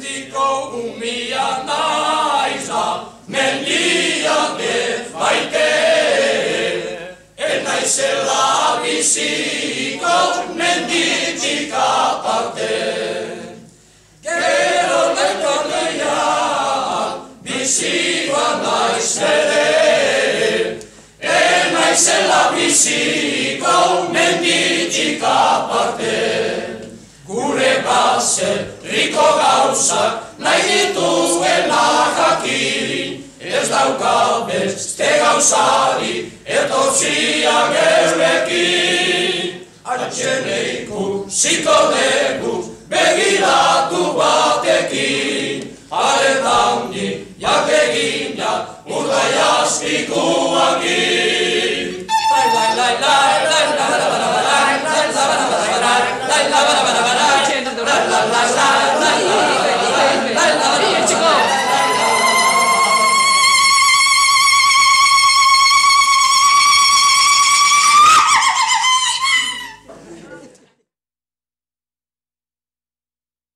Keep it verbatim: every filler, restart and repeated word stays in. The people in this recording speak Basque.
Mendiko umea naiz da, mendian ez baite. Ez naizela biziko menditik aparte. Gero nahiko nahian bizikoa naiz ere. Ez naizela biziko menditik aparte. Gure baserriko gauzak nahi dituela jakin. Ez dauka beste gauzari etortzia gerrekin. Atxene ikusiko dugu begira